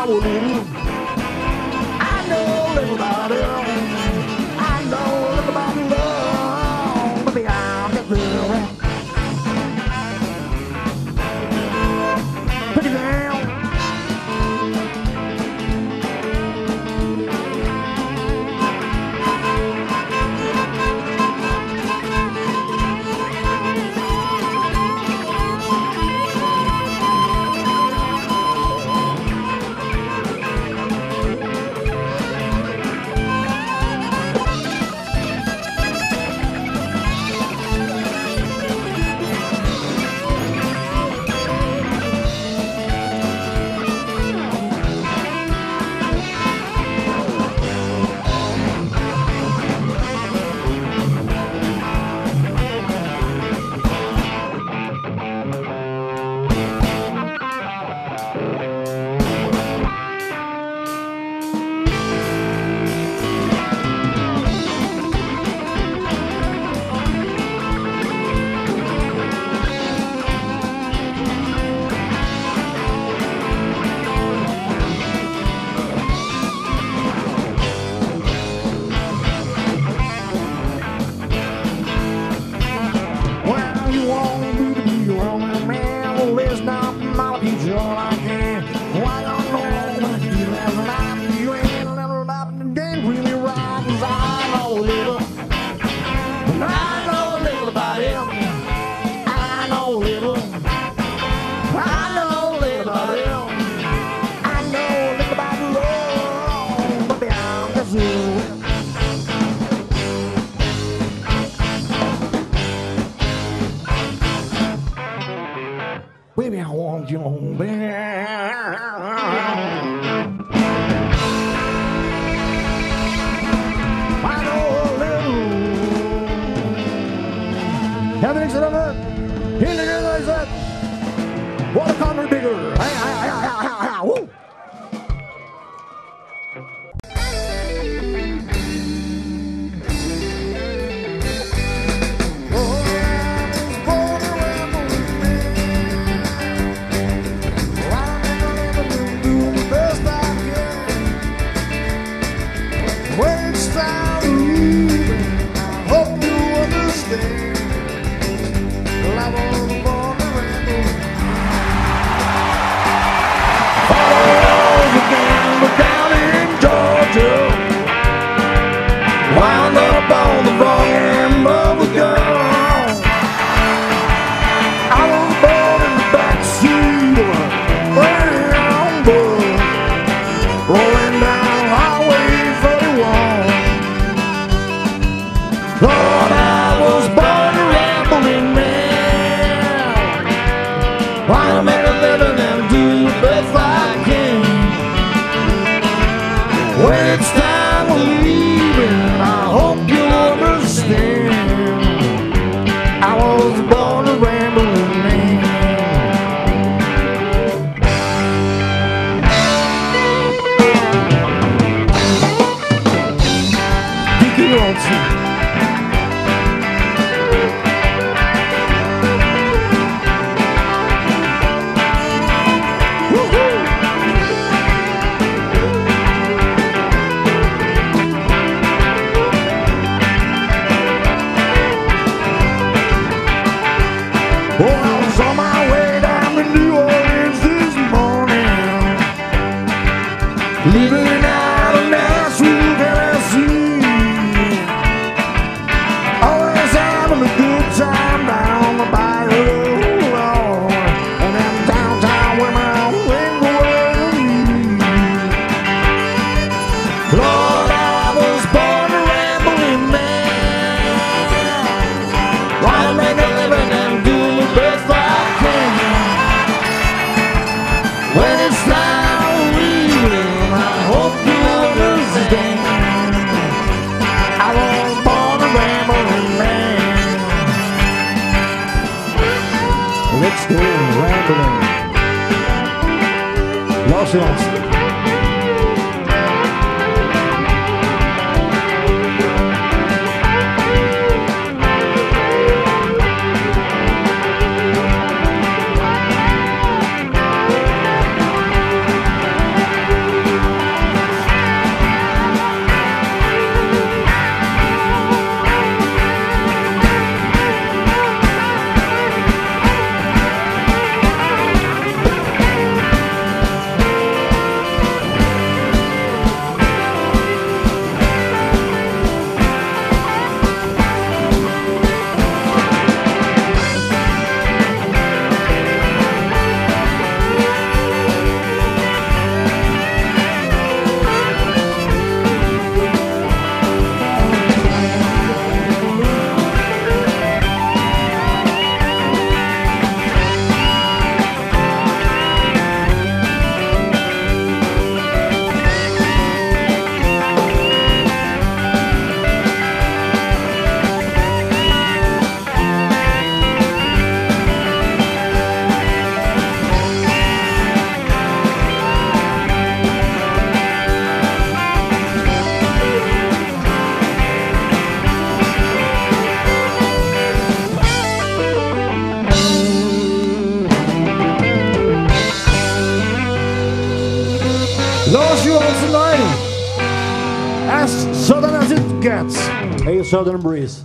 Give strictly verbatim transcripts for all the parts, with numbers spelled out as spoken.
was little, I know little about it. I know little about love, but I'm just little. Put it down. Baby, I want you home back. I know a little. Have an excellent moment. Here it is, like that. What a corner bigger. Hey, hey, hey, hey, hey, hey, woo. Wound up on the wrong end of the gun. I was born in the backseat of a brown bus, rolling down Highway thirty-one. Lord, I was born a rambling man. Wanna make a living and do the best I can. When it's time to leave, I hope you understand. I was born a rambling man. Dickie Olsen. Oh, I was on my way down to New Orleans this morning, leaving out of Nashville, Tennessee. Always having a good time down the bayou, Lord, and then downtown where my wing away. Lord, I was born a rambling man. Wanna make a living and do best I can. When it's time to leave, I hope you understand. I was born a rambling man. Let's go rambling. Los Angeles. Lars Johansson tonight. As southern as it gets. Hey, Southern Breeze.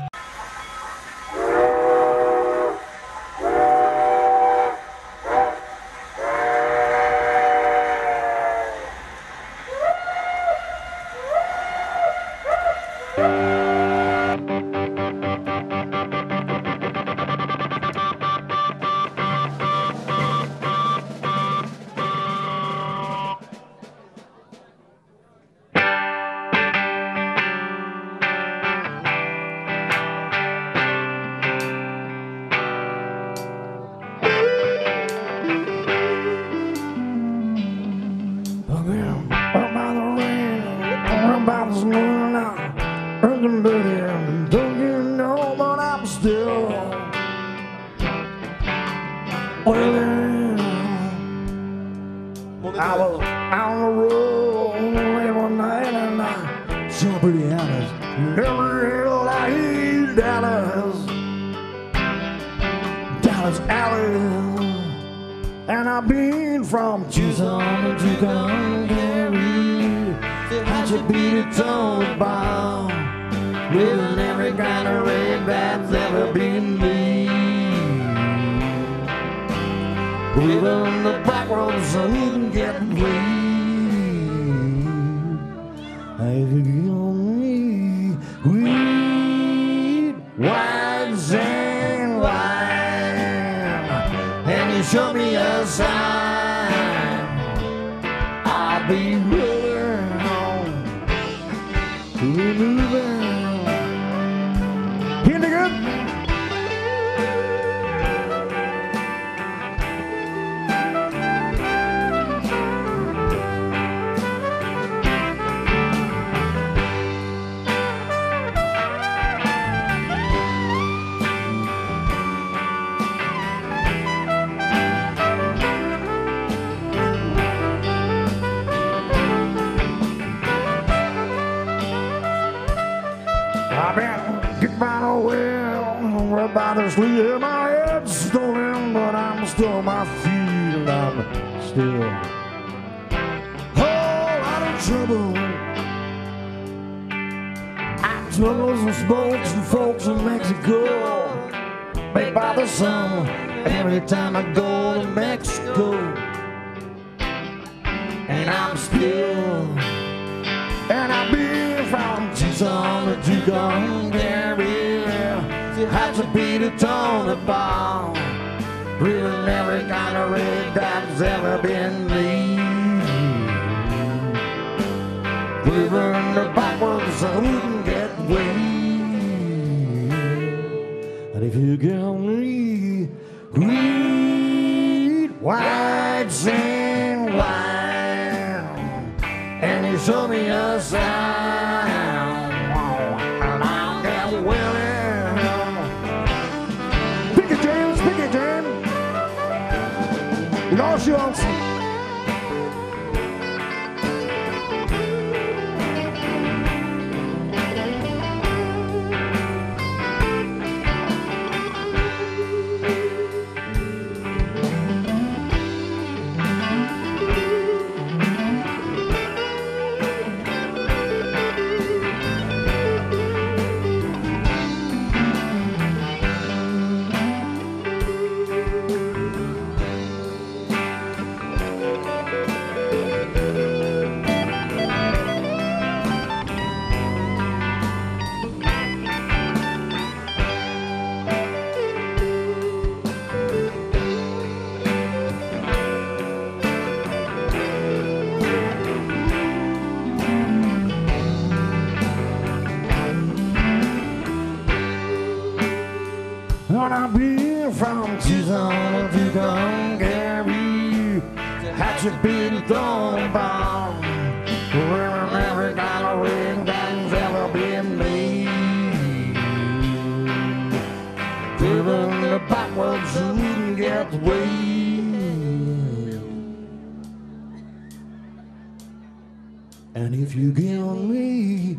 And if you give me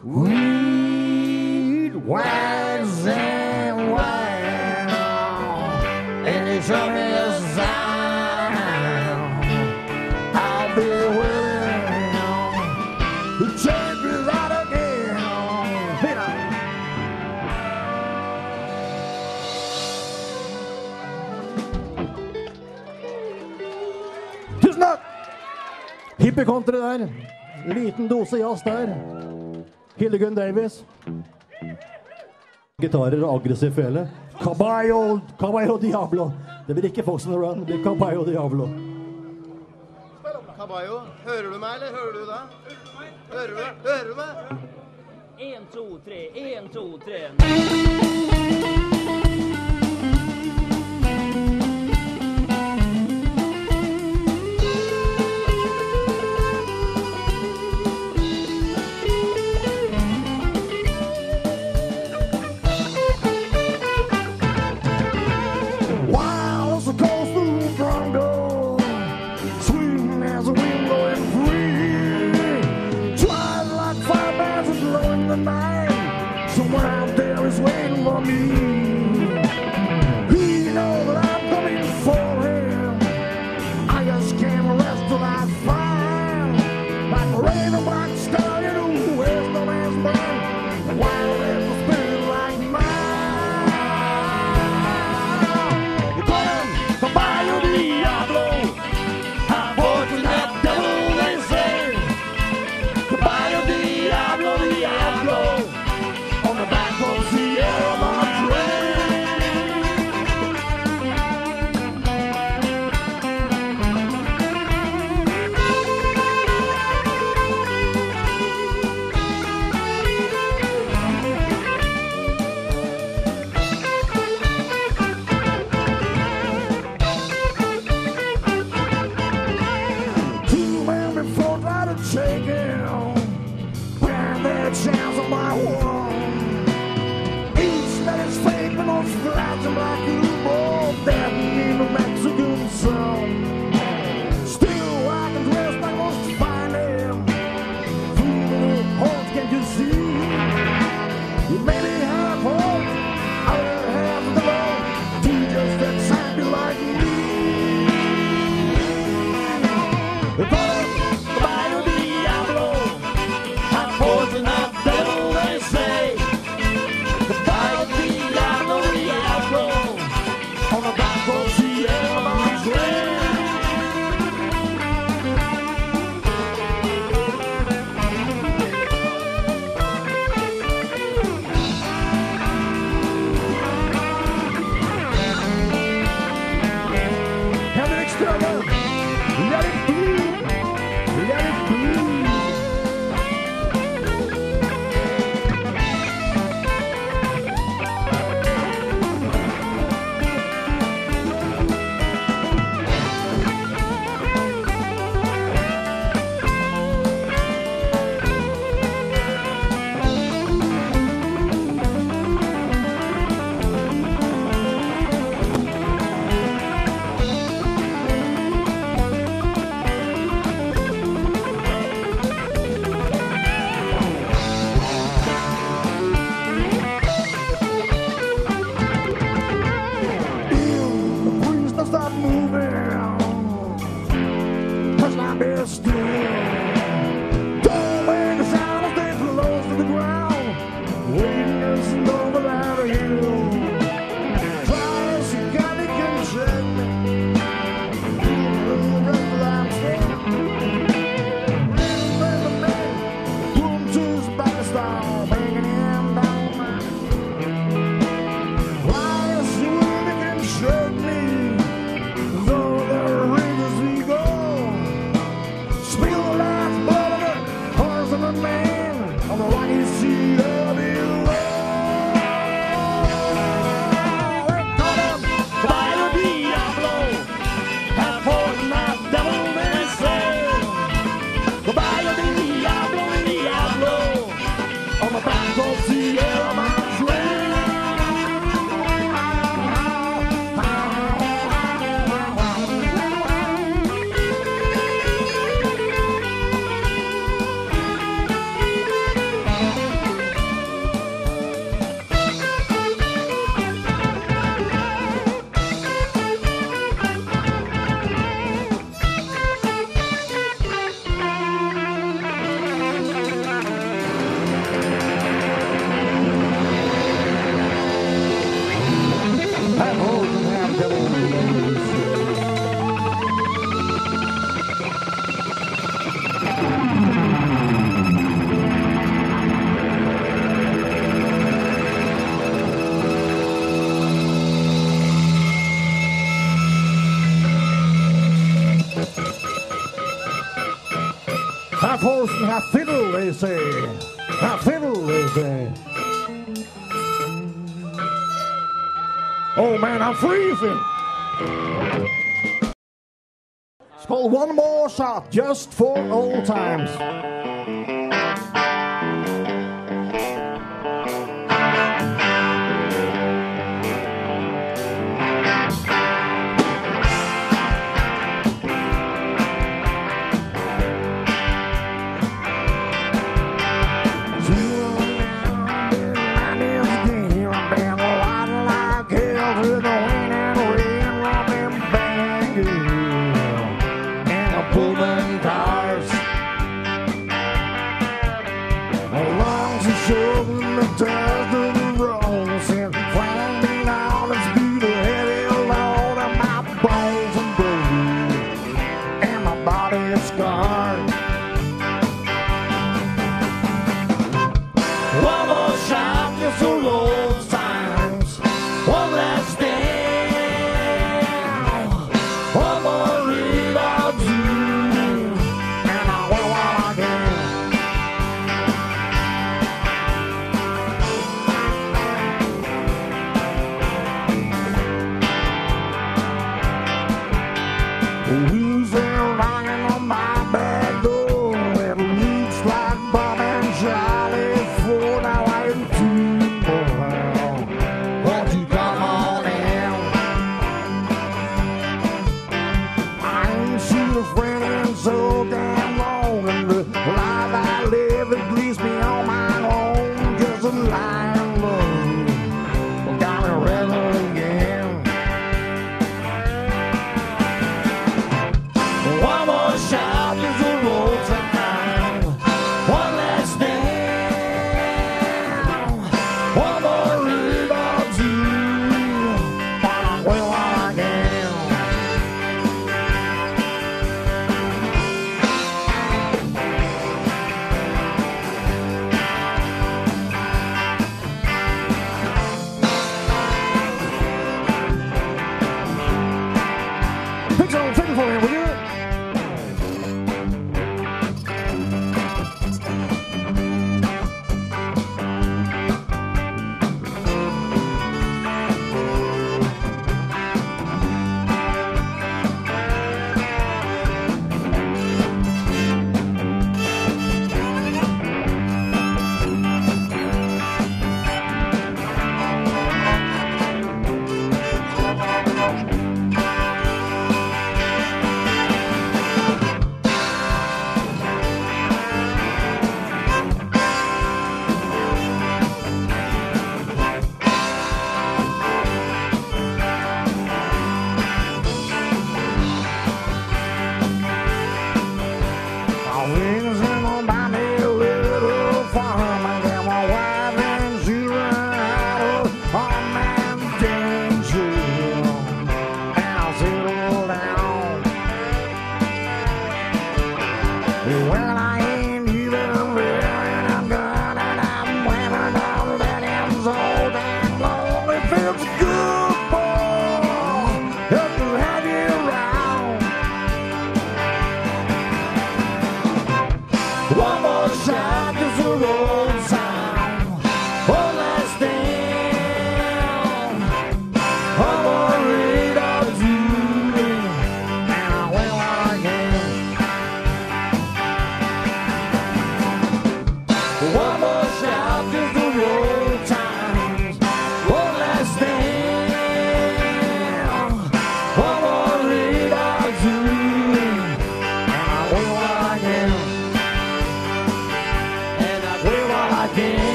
weed, wise and wine, and you show me a sign, I'll be willing. Hippie country der. Liten dose jazz der. Hildegunn Davis. Gitarer og aggressiv fele. Caballo, Caballo Diablo. Det blir ikke Fox on the Run, det blir Caballo Diablo. Caballo, hører du meg, eller hører du det? Hører du meg? Hører du meg? En, to, tre, en, to, tre. Feel alive. Half horse and half fiddle, they say. Half fiddle, they say. Oh man, I'm freezing. It's called One More Shot, just for old times.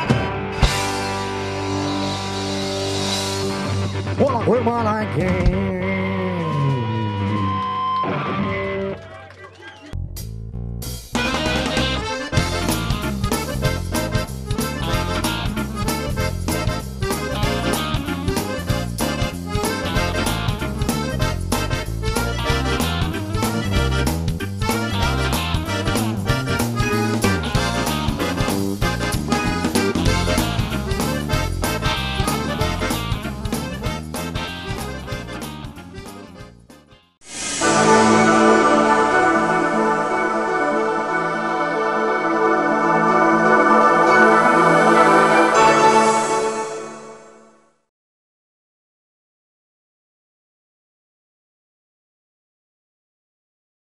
Well, I quit while I can.